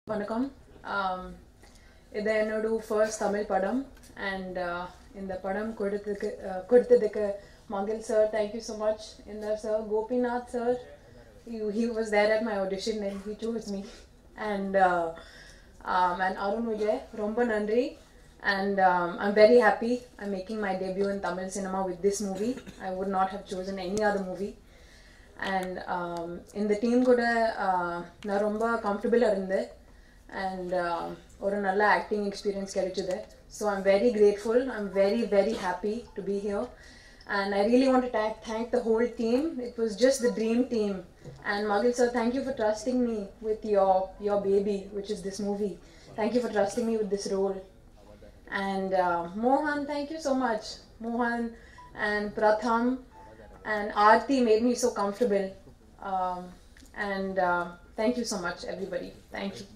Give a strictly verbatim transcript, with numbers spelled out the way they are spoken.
வணக்கம். இது என்னோட ஃபர்ஸ்ட் தமிழ் படம் அண்ட் இந்த படம் கொடுத்ததுக்கு கொடுத்ததுக்கு மகில் சார், தேங்க்யூ ஸோ மச். இந்த sir Gopinath sir, he was there at my audition and he chose me. And uh, um, and Arun Vijay, ரொம்ப நன்றி. And um, I'm very happy I'm making my debut in Tamil cinema with this movie. I would not have chosen any other movie. And um, in the team கூட நான் ரொம்ப கம்ஃபர்டபுளாக இருந்தேன் and uh, ஒரு நல்ல acting experience கிடைச்சது. So I'm very grateful. I'm very very happy to be here. And I really want to thank, thank the whole team. It was just the dream team. And Magil sir, thank you for trusting me with your your baby, which is this movie. Thank you for trusting me with this role. And uh, Mohan, thank you so much. Mohan and Pratham and Aarti made me so comfortable. Um, and uh, thank you so much, everybody. Thank you.